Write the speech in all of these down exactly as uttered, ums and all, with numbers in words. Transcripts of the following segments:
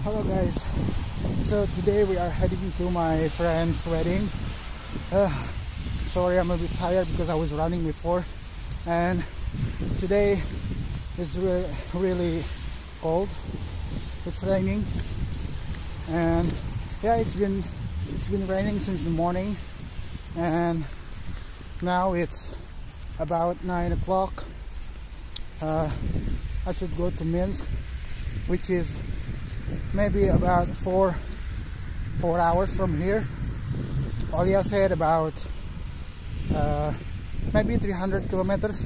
Hello guys, so today we are heading to my friend's wedding. uh, sorry, I'm a bit tired because I was running before, and today is re really cold. It's raining, and yeah, it's been it's been raining since the morning, and now it's about nine o'clock. uh, I should go to Minsk, which is maybe about four four hours from here. Olya said about uh, maybe three hundred kilometers.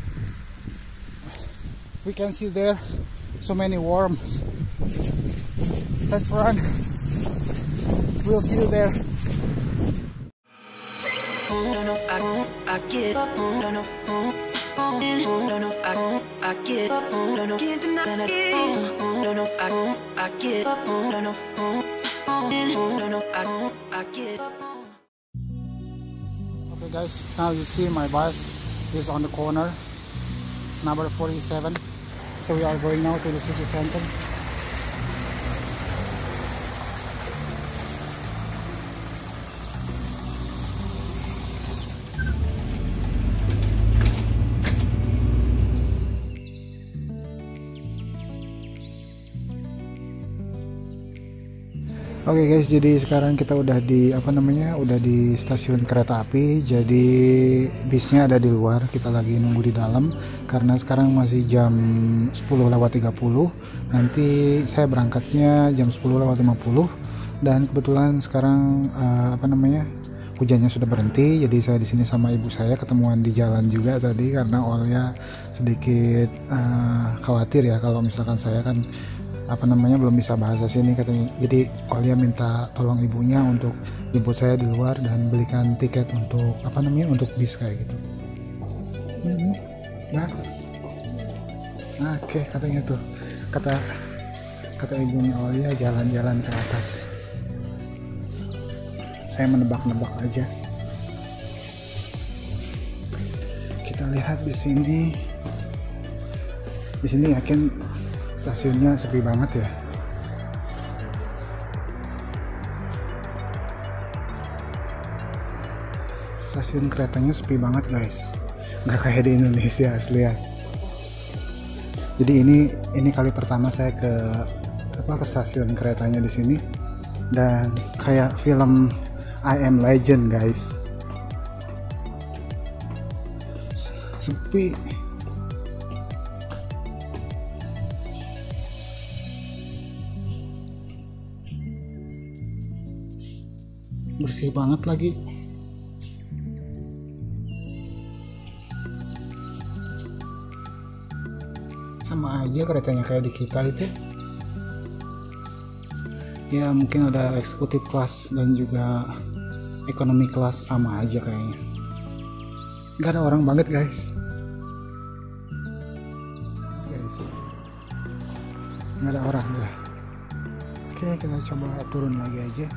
We can see there so many worms. Let's run. We'll see you there. No, no, I don't, I get up, no, no, no, no, I don't, I get up, no, no, can't deny it, no, no, I don't, I get up, no, no, no, no, I don't, I get up. Okay guys, now you see my bus is on the corner, number forty-seven. So we are going now to the city center. Oke okay guys, jadi sekarang kita udah di apa namanya, udah di stasiun kereta api. Jadi bisnya ada di luar, kita lagi nunggu di dalam karena sekarang masih jam sepuluh lewat tiga puluh. Nanti saya berangkatnya jam sepuluh lewat lima puluh, dan kebetulan sekarang uh, apa namanya, hujannya sudah berhenti. Jadi saya di sini sama ibu saya ketemuan di jalan juga tadi, karena Olya sedikit uh, khawatir ya kalau misalkan saya kan apa namanya belum bisa bahasa sini katanya. Jadi Olya minta tolong ibunya untuk jemput saya di luar dan belikan tiket untuk apa namanya, untuk bis kayak gitu. Hmm, nah, nah oke okay, katanya tuh kata kata ibunya Olya jalan-jalan ke atas. Saya menebak-nebak aja. Kita lihat di sini. Di sini yakin stasiunnya sepi banget ya. Stasiun keretanya sepi banget guys, nggak kayak di Indonesia asli ya. Jadi ini ini kali pertama saya ke apa ke stasiun keretanya di sini, dan kayak film I Am Legend guys. Sepi. Bersih banget lagi. Sama aja keretanya kayak di kita itu. Ya mungkin ada eksekutif kelas dan juga ekonomi kelas, sama aja kayaknya. Gak ada orang banget guys. Guys, gak ada orang deh. Oke, kita coba turun lagi aja.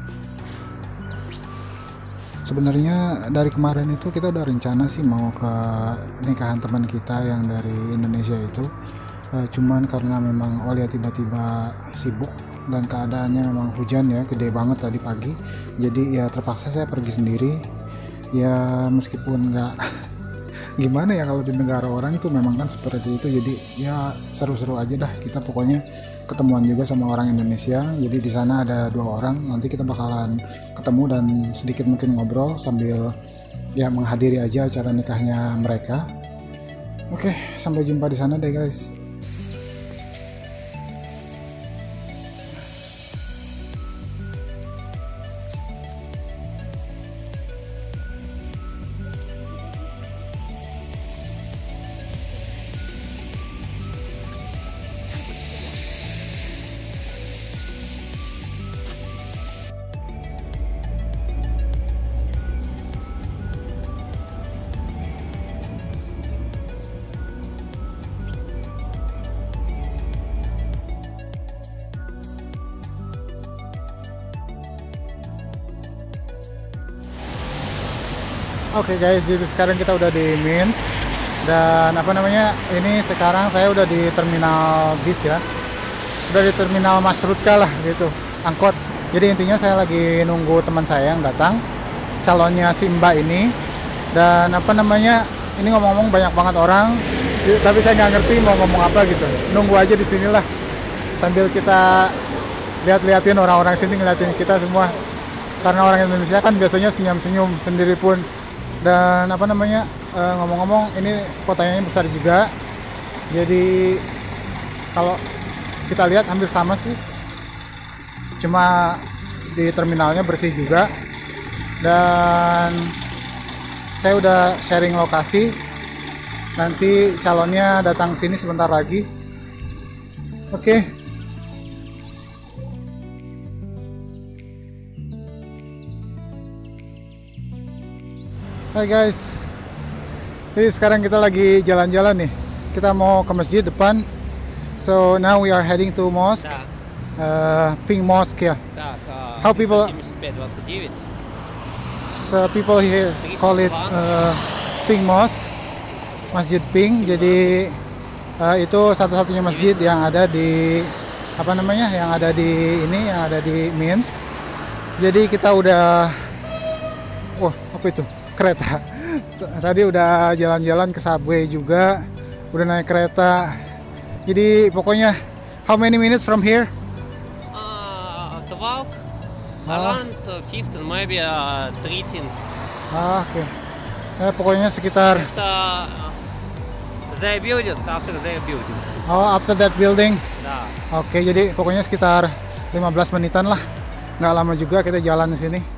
Sebenarnya dari kemarin itu kita udah rencana sih mau ke nikahan teman kita yang dari Indonesia itu, e, cuman karena memang Olya tiba-tiba sibuk dan keadaannya memang hujan ya, gede banget tadi pagi. Jadi ya terpaksa saya pergi sendiri. Ya meskipun nggak gimana ya, kalau di negara orang itu memang kan seperti itu. Jadi ya seru-seru aja dah, kita pokoknya ketemuan juga sama orang Indonesia. Jadi di sana ada dua orang, nanti kita bakalan ketemu dan sedikit mungkin ngobrol sambil ya menghadiri aja acara nikahnya mereka. Oke, sampai jumpa di sana deh guys. Oke okay guys, jadi sekarang kita udah di Minsk, dan apa namanya, ini sekarang saya udah di terminal bis ya. udah di terminal Masrutka lah gitu, angkot. Jadi intinya saya lagi nunggu teman saya yang datang, calonnya Simba ini. Dan apa namanya, ini ngomong-ngomong banyak banget orang, tapi saya nggak ngerti mau ngomong apa gitu. Nunggu aja di sinilah sambil kita lihat-liatin orang-orang sini, ngeliatin kita semua. Karena orang Indonesia kan biasanya senyum-senyum sendiri pun. Dan apa namanya, e, ngomong-ngomong ini kotanya besar juga. Jadi kalau kita lihat hampir sama sih. Cuma di terminalnya bersih juga. Dan saya udah sharing lokasi. Nanti calonnya datang sini sebentar lagi. Oke. Okay. Hai guys. Jadi sekarang kita lagi jalan-jalan nih. Kita mau ke masjid depan. So now we are heading to mosque. Uh, Pink Mosque ya. How people? So people here call it uh, Pink Mosque, Masjid Pink. Jadi uh, itu satu-satunya masjid yang ada di apa namanya, yang ada di ini, yang ada di Minsk. Jadi kita udah, wah apa itu? Kereta. Tadi udah jalan-jalan ke subway juga, udah naik kereta. Jadi pokoknya, how many minutes from here? Walk around uh, fifteen, maybe uh, thirteen. Ah, oke. Okay. Eh, pokoknya sekitar. It's, uh, their buildings, after their building. Oh, after that building. Nah. Oke, okay, jadi pokoknya sekitar lima belas menitan lah. Nggak lama juga kita jalan di sini.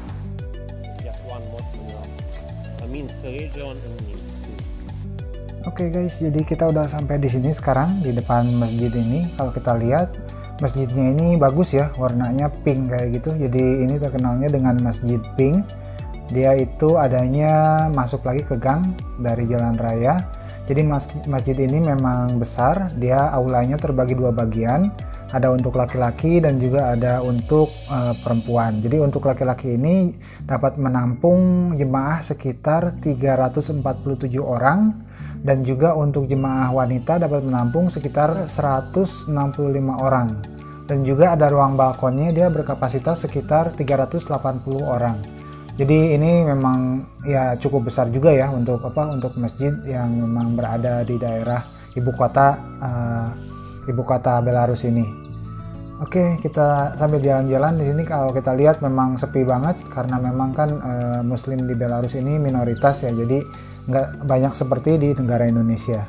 Oke okay guys, jadi kita udah sampai di sini sekarang di depan masjid ini. Kalau kita lihat, masjidnya ini bagus ya, warnanya pink kayak gitu. Jadi ini terkenalnya dengan Masjid Pink. Dia itu adanya masuk lagi ke gang dari jalan raya. Jadi masjid ini memang besar. Dia aulanya terbagi dua bagian. Ada untuk laki-laki dan juga ada untuk uh, perempuan. Jadi untuk laki-laki ini dapat menampung jemaah sekitar tiga ratus empat puluh tujuh orang. Dan juga untuk jemaah wanita dapat menampung sekitar seratus enam puluh lima orang. Dan juga ada ruang balkonnya, dia berkapasitas sekitar tiga ratus delapan puluh orang. Jadi ini memang ya cukup besar juga ya untuk apa, untuk masjid yang memang berada di daerah ibu kota uh, ibu kota Belarus ini. Oke, kita sambil jalan-jalan di sini. Kalau kita lihat memang sepi banget karena memang kan uh, Muslim di Belarus ini minoritas ya, jadi nggak banyak seperti di negara Indonesia.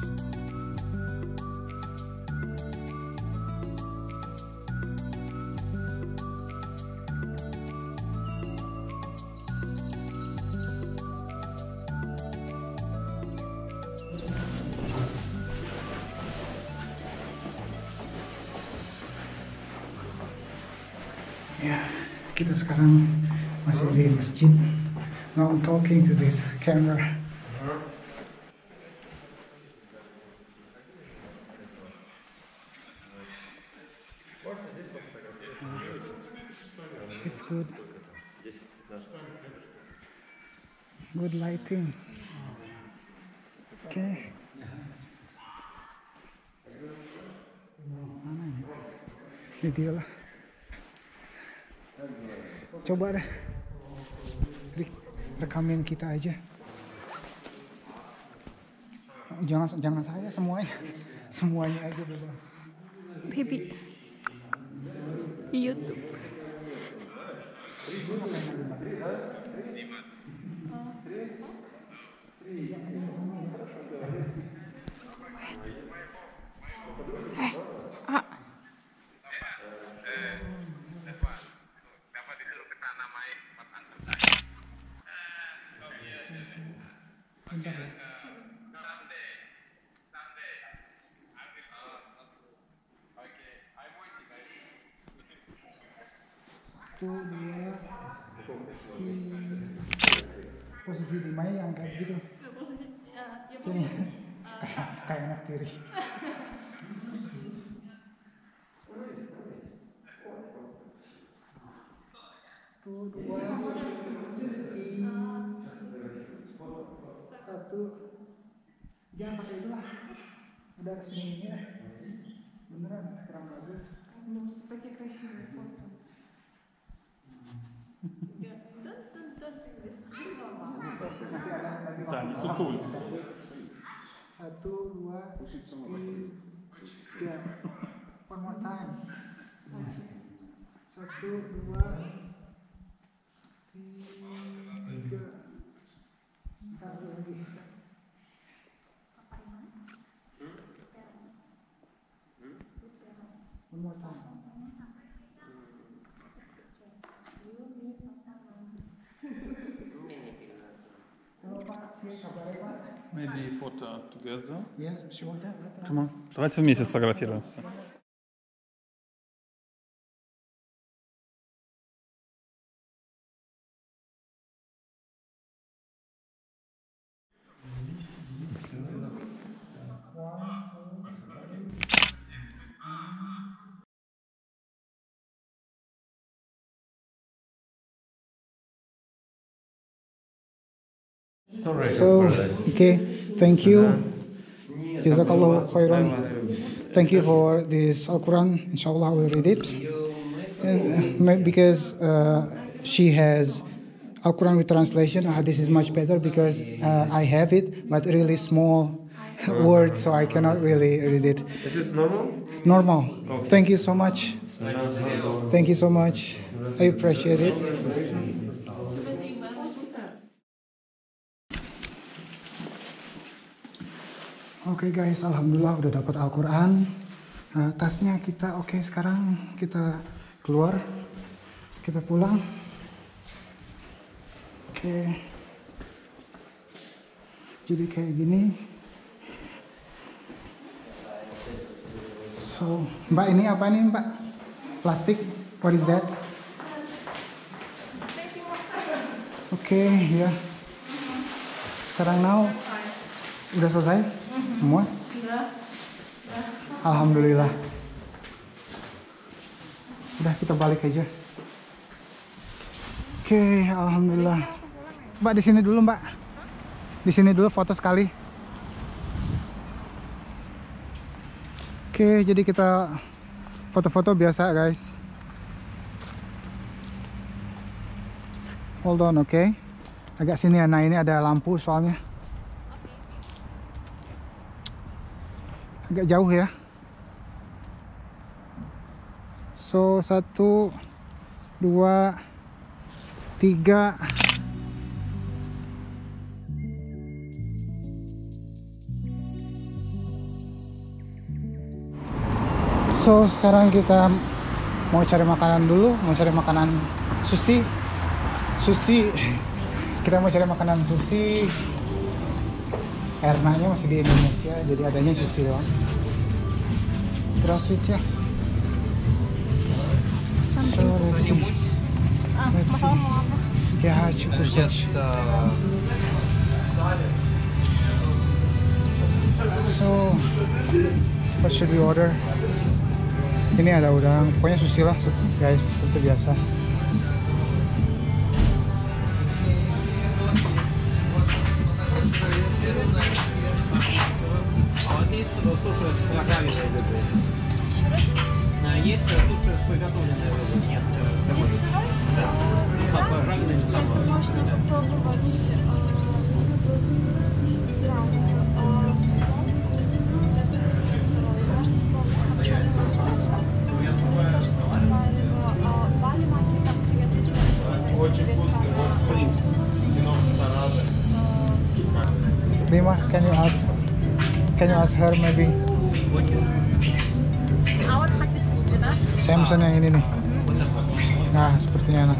Ya, kita sekarang masih di masjid. Now I'm talking to this camera. It's good. Good lighting. Oke. Okay. Mana ini? Ini dia lah. Coba deh. Rekamin kita aja. Jangan jangan saya, semuanya. Semuanya aja bebas. Baby. YouTube. Eh, ah. Bentar ya. Satu, dua, posisi lima yang kayak gitu. Sini, kayak kayak anak tiri. Satu, dua, tiga, satu. Jangan pakai itu lah. Udah resmi ini lah. Beneran kurang bagus. Такие красивые фото. Masih ada lagi. Satu, dua, tiga. One more time. Satu, dua, tiga. Satu lagi. One more time. Maybe photo together. Yeah, sure. Come on. Давайте вместе сфотографируемся. So, okay, thank you. Jazakallah khairan. Thank you for this Al-Quran. Inshallah, I will read it. And, uh, because uh, she has Al-Quran with translation, uh, this is much better because uh, I have it, but really small word, so I cannot really read it. Is this normal? Normal. Okay. Thank you so much. Thank you so much. I appreciate it. Oke okay guys, alhamdulillah udah dapat Al-Quran. Nah, tasnya kita oke, okay, sekarang kita keluar, kita pulang. Oke, okay. Jadi kayak gini. So, Mbak, ini apa nih Mbak? Plastik? What is that? Oke, okay, ya. Yeah. Sekarang now udah selesai semua? Alhamdulillah. Udah, kita balik aja. Oke, okay, alhamdulillah. Mbak di sini dulu, Mbak. Di sini dulu foto sekali. Oke, okay, jadi kita foto-foto biasa, guys. Hold on, oke. Okay. Agak sini ya. Nah, ini ada lampu soalnya. Agak jauh ya. So, satu, dua, tiga. So, sekarang kita mau cari makanan dulu, mau cari makanan sushi. Sushi. Kita mau cari makanan sushi. Ernanya masih di Indonesia, jadi adanya sushi doang. Здравствуйте. So, let's see. Let's see. Я хочу кусочек. So, what should we order? Ini ada udang, pokoknya sushi lah guys, seperti biasa. Есть суши приготовленные рыбы? Есть суши с приготовленной рыбой? Нет. Да. А пожаренные не самое. Можно попробовать Очень вкусный. Dima, can you ask? Can you ask her maybe? Saya pesan yang ini nih. Nah, sepertinya enak.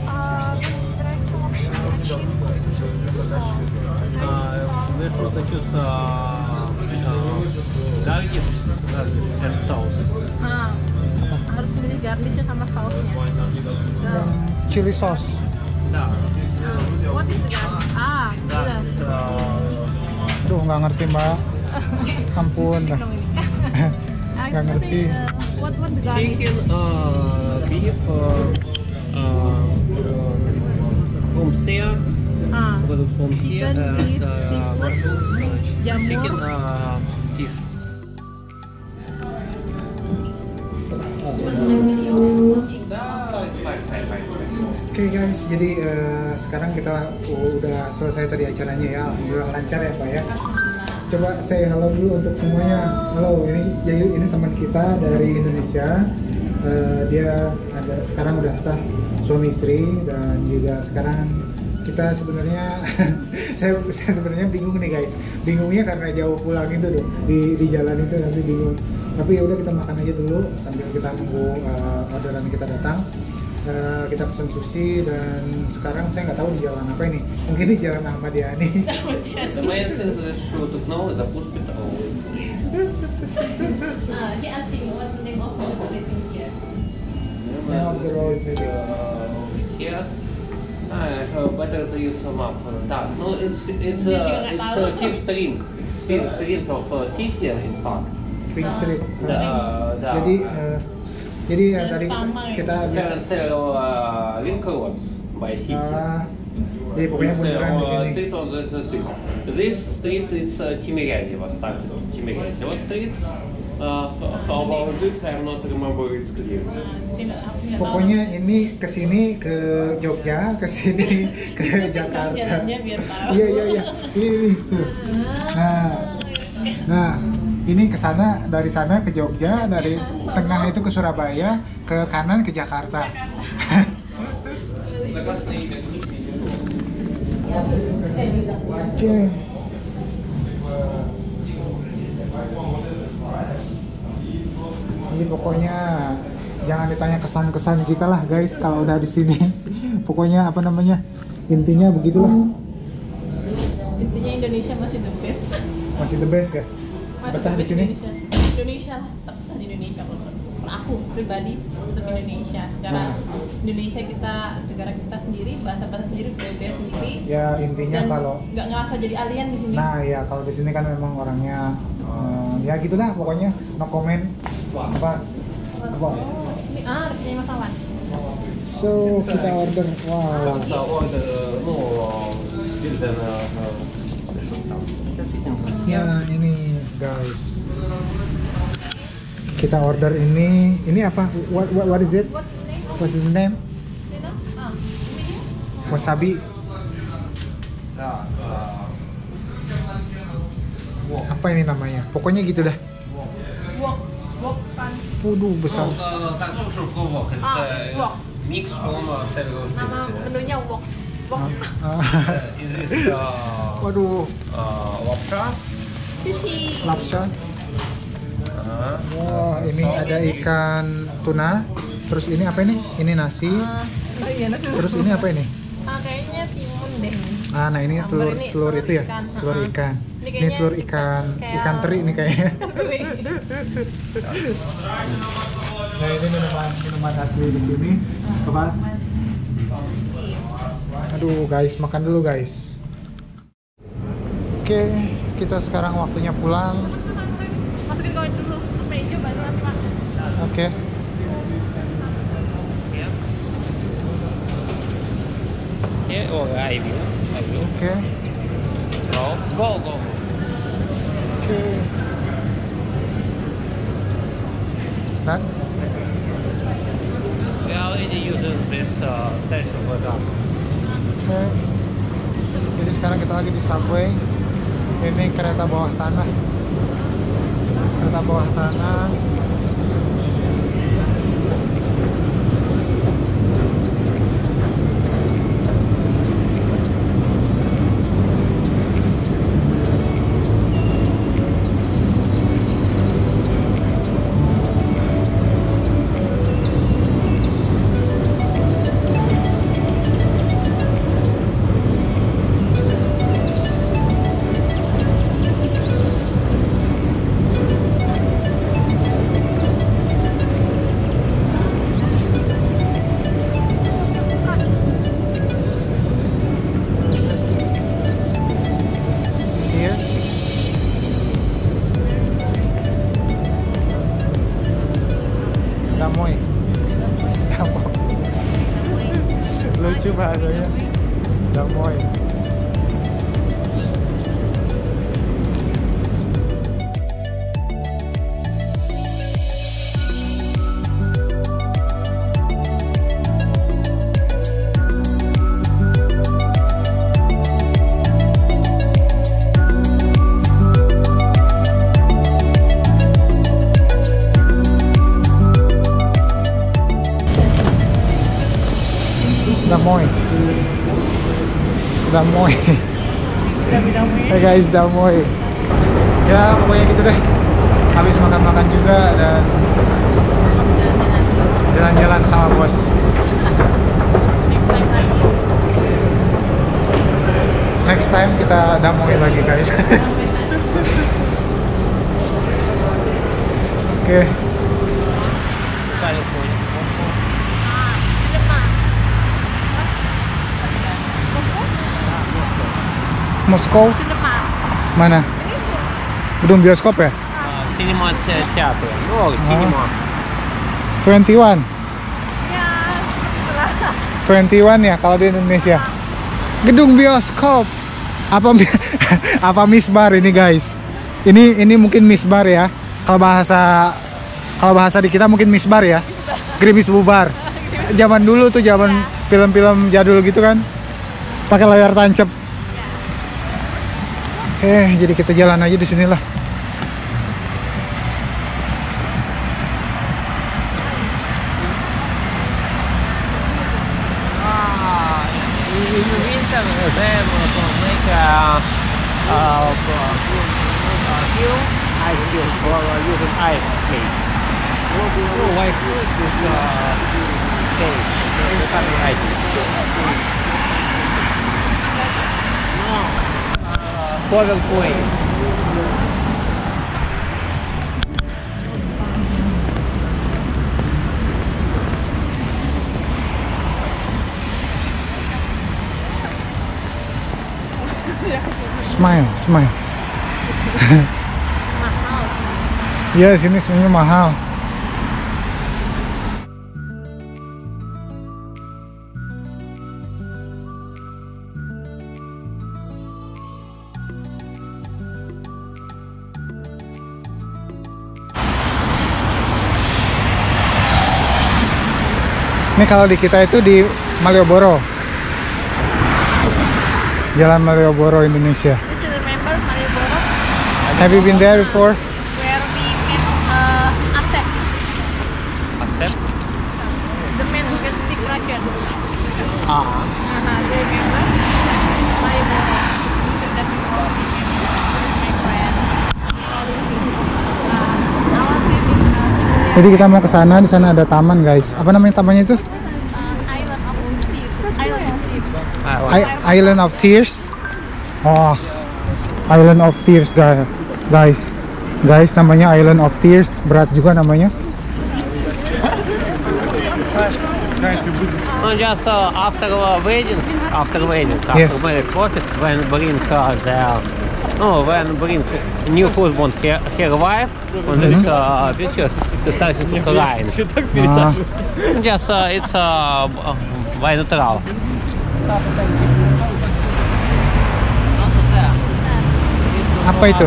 Harus milih garnishnya sama sausnya. Chili sauce. What is the garnish? Ah, Aduh, nggak ngerti Mbak. Ampun dah. Nggak ngerti. What what the garnish? Chicken, uh, beef, uh, uh, from sea, Ah, from sea, Chicken, and beef, uh, seafood, mushrooms, uh, jamur. chicken, uh, fish. Oke okay guys, jadi uh, sekarang kita udah selesai tadi acaranya ya, alhamdulillah lancar ya Pak ya. Coba say halo dulu untuk semuanya. Halo, ini jadi ini teman kita dari Indonesia. Uh, dia ada sekarang udah sah suami istri dan juga sekarang kita sebenarnya saya saya sebenarnya bingung nih guys. Bingungnya karena jauh pulang itu tuh di di jalan itu nanti bingung. Tapi ya udah kita makan aja dulu sambil kita nunggu uh, orderan kita datang. Uh, kita pesan sushi dan sekarang saya nggak tahu di jalan apa ini. Mungkin di jalan Ahmad Yani. Namanya что тут новый запустит. Ah, he asked me what's the name of the everything here. Name of the road maybe. Here. Ah, better to use a map. Да, ну it's it's a it's a keep string, keep string of city in fact. Pink Street. Да, да. Jadi uh, jadi ya tadi kita bisa Can sell uh, link roads by city. uh, jadi pokoknya beneran di sini. Street on the street. This street is uh, Тимирязево, started on Тимирязево street. Uh, how about this? I'm not remember it's clear. Pokoknya ini ke sini ke Jogja, ke sini ke Jakarta. Jalannya biar tahu. Iya iya iya. Ini ini tuh. Nah. Nah, ini ke sana, dari sana ke Jogja, dari tengah itu ke Surabaya, ke kanan ke Jakarta. Oke. Ini pokoknya jangan ditanya kesan-kesan kita lah guys kalau udah di sini. Pokoknya apa namanya? Intinya begitulah. Intinya Indonesia masih the best. Masih the best ya. Masih Betah the di best sini? Indonesia, Indonesia lah, betah di Indonesia kalau kalau aku pribadi tetap Indonesia. Karena Nah. Indonesia kita negara kita sendiri, bahasa-bahasa sendiri, budaya sendiri. Ya intinya Dan kalau nggak ngerasa jadi alien di sini. nah ya kalau di sini kan memang orangnya eh, ya gitulah pokoknya no comment. Apa? Apa? Ini ah, punya Mas Awan. So kita order. Wow. So order, ну, builder, uh, Ya ini guys. Kita order ini. Ini apa? What what, what is it? What's the name of What's the name? itu? Ah, ini Wasabi. Apa ini namanya? Pokoknya gitu dah. wok, wok pan. Waduh besar. 感受是和我很 Ah, wok. mix from several Nama cities. menunya wok. Wok. Ah, This is uh, waduh, uh, lobster. Sushi. lapsa. Uh, Wah, ini ada ikan tuna. Terus ini apa ini? Ini nasi. Ah, oh iya, nah. Terus ini apa ini? Ah, kayaknya timun deh. Ah, nah ini Sambal telur ini telur telur itu ya, ikan. telur Ha-ha. ikan. Ini Ini kayaknya telur ikan kayak- ikan teri nih kayaknya. Nah ini minuman minuman asli di sini. Kebas. Aduh guys, makan dulu guys. Oke, kita sekarang waktunya pulang. Masukin koin dulu ke meja baru nanti makan. Oke. yeah, or I will. I will. Oke. No, go, go. Oke. Dan We already using this uh, station for us. Oke. Jadi sekarang kita lagi di subway. Ini kereta bawah tanah. Kereta bawah tanah. Here. Damoy. Damoy. Lucu bahasanya. Damoy. Damoy. Damoy. Hey guys, Damoy. Ya pokoknya gitu deh. Habis makan-makan juga dan jalan-jalan sama bos. Next time kita Damoy lagi guys. Oke. Moskow? Mana? Gedung bioskop ya? Cinema teater. Oh, cinema. twenty-one. twenty-one ya kalau di Indonesia. Gedung bioskop. Apa apa misbar ini guys? Ini ini mungkin misbar ya. Kalau bahasa kalau bahasa di kita mungkin misbar ya. Gerimis bubar. Zaman dulu tuh zaman film-film jadul gitu kan. Pakai layar tancap. Eh, jadi kita jalan aja di sinilah. Ah, in the winter they will make a uh, hill, ice hill for using ice skate. Oh, why food is uh, skate? It's coming ice. Power point. Smile, smile. Ya, sini semuanya mahal. Ini kalau di kita itu di Malioboro. Jalan Malioboro, Indonesia. You remember Malioboro? Have you been there before? Where we met uh, Asep, Accept? the man who can speak Russian. Ah. Uh-huh, do you remember? Malioboro. Mr. That before he came with my friend. Uh, now I'm sitting uh, Jadi kita mau ke sana, di sana ada taman, guys. Apa namanya tamannya itu? uh, Island of Tears. Island of Tears. I- Island of Tears. Oh, Island of Tears, guys. Guys, guys, namanya Island of Tears. Berat juga namanya. No, just uh, after uh, wedding, after wedding, after Yes. marriage process, when bring uh, the, no, when bring new husband, her, her wife, on this uh, picture, to start to cry. Ah, Just uh, it's uh, by natural. apa itu?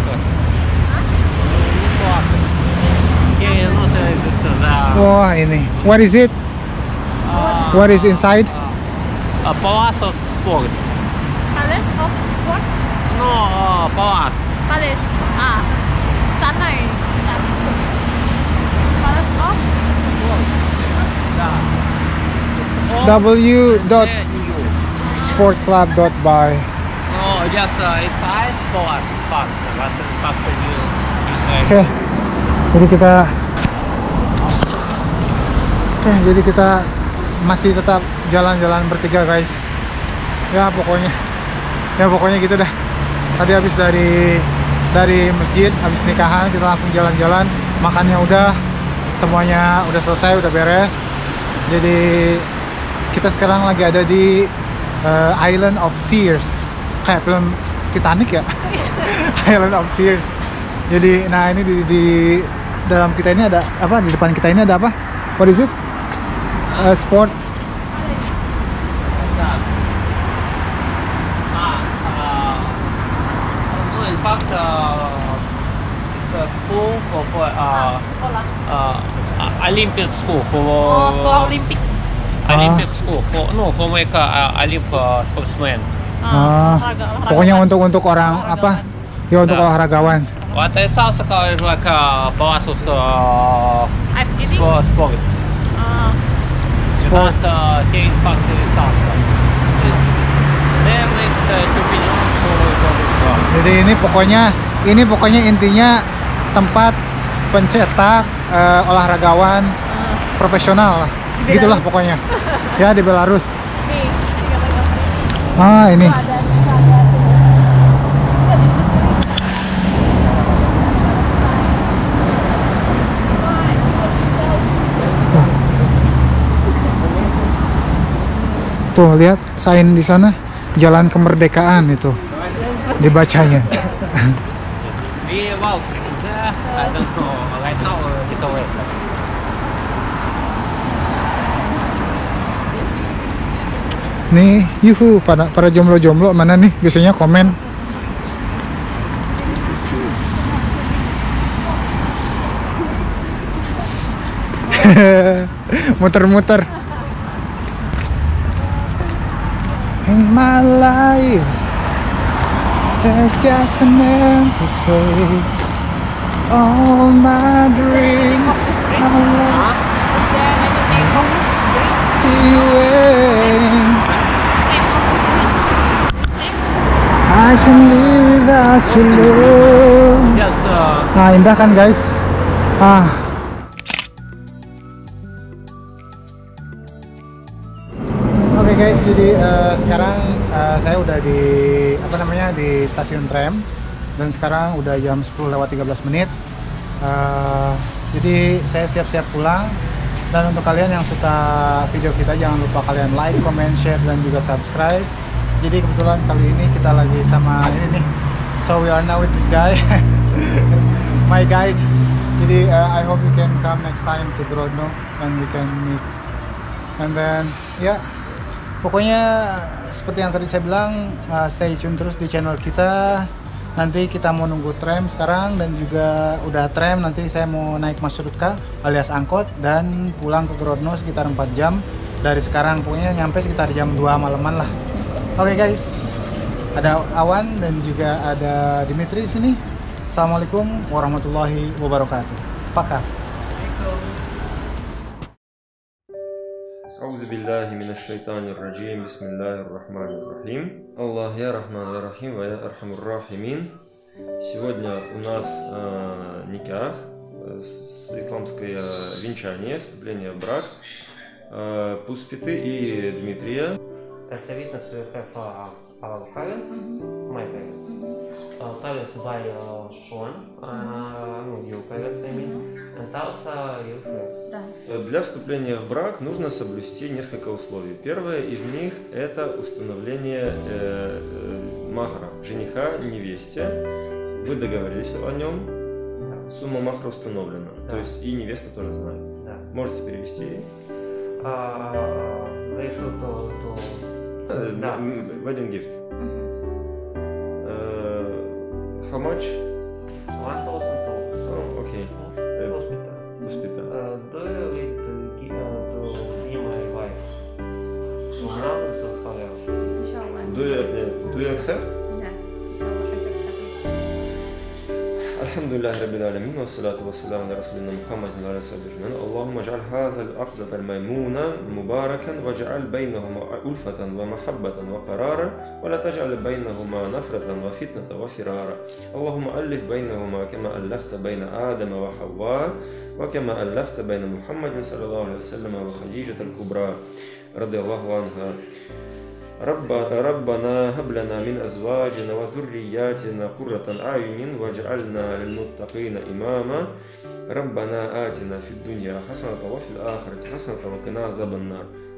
Yeah, not uh, this, uh, the Wah, ini. What is it? What is inside? uh, Palace of Sport. Palace of what? No, uh, Palace. Palace. Ah, Tanai. Palace of w dot Yeah, you. sport club dot by. No, just uh, it's ice Palace. Fun. That's in fact the new. Oke, jadi kita Oke, jadi kita masih tetap jalan-jalan bertiga, guys. Ya pokoknya, ya pokoknya gitu dah. Tadi habis dari dari masjid, habis nikahan, kita langsung jalan-jalan. Makannya udah, semuanya udah selesai, udah beres. Jadi kita sekarang lagi ada di uh, Island of Tears, kayak film Titanic ya. Island of Tears. Jadi, nah ini di, di dalam kita ini ada apa? Di depan kita ini ada apa? What is it? Uh, sport. Ah, uh, no, in fact, uh, it's a school for, for uh, sekolah. uh, Olympic school for Oh, sekolah Olimpik. Olympic school for no for make uh, Olympic uh, sportsman. Ah, olahraga, olahraga. pokoknya untuk untuk orang apa? Ya untuk Nah. olahragawan. What it's also called like a Palace of uh, Ice skating. sport. sport. Ah, for That's uh, chain factory stuff. They make uh, chupini for the Jadi ini pokoknya ini pokoknya intinya tempat pencetak eh, olahragawan profesional lah. Di Gitulah Belarus. pokoknya. Ya di Belarus. Nih, tiga gambar ini. Ah ini. Tuh ada, ada, ada. Enggak, di situ. Wah, so bisa. Tuh lihat sign di sana Jalan Kemerdekaan itu dibacanya. We walk there. I don't know. Right now kita wait. Nih, yuhu para para jomblo-jomblo mana nih biasanya komen. Muter-muter. In my life there's just an empty space. All my dreams are lost to you. I can live without you, love. Just uh, Nah, indah kan guys? Ah. Oke guys, jadi eh, sekarang eh, saya udah di apa namanya di stasiun tram dan sekarang udah jam sepuluh lewat tiga belas menit. Eh, jadi saya siap-siap pulang. Dan untuk kalian yang suka video kita, jangan lupa kalian like, comment, share, dan juga subscribe. Jadi kebetulan kali ini kita lagi sama ini nih. So we are now with this guy, my guide. Jadi uh, I hope you can come next time to Grodno and we can meet. And then ya, yeah, pokoknya seperti yang tadi saya bilang, uh, stay tune terus di channel kita. Nanti kita mau nunggu tram sekarang dan juga udah tram, nanti saya mau naik Marshrutka alias angkot dan pulang ke Grodno sekitar empat jam dari sekarang, pokoknya nyampe sekitar jam dua malaman lah. Oke okay guys, ada Awan dan juga ada Dimitri di sini. Assalamualaikum warahmatullahi wabarakatuh. Pakai. أعوذ بالله من الشيطان الرجيم بسم الله الرحمن الرحيم الله يا رحمن يا رحيم ويا أرحم الراحمين. Сегодня у нас э, никах, э, исламское венчание, вступление в брак э, Пуспиты и Дмитрия. as a witness we have uh, our parents, my parents. Uh, parents by uh, Sean, uh, ну, your parents, I mean, and also your friends. Э, Для вступления в брак нужно соблюсти несколько условий. Первое из них – это установление э, э, махра, жениха невесте. Вы договорились о нем, сумма махра установлена, Да. то есть и невеста тоже знает. Да. Можете перевести? Uh, they should to, to Э, Да. м, Wedding gift. Э, How much? one thousand two. Oh, окей. Э, Hospital. Hospital. Uh, do you need to, gi- uh, to be my wife? To now or to forever? Inshallah. Do you, uh, do you accept? Yeah. Inshallah, I accept it. الحمد لله رب العالمين والصلاة والسلام على رسولنا محمد وعلى آله وصحبه أجمعين. اللهم اجعل هذا العقد الميمونة مباركا واجعل بينهما ألفة ومحبة وقرارا ولا تجعل بينهما نفرة وفتنة وفرارا. اللهم ألف بينهما كما ألفت بين آدم وحواء وكما ألفت بين محمد صلى الله عليه وسلم وخديجة الكبرى رضي الله عنها. رب ربنا هب لنا من أزواجنا وذرياتنا قرة أعين واجعلنا للمتقين إماما. ربنا آتنا في الدنيا حسنة وفي الآخرة حسنة وقنا عذاب النار.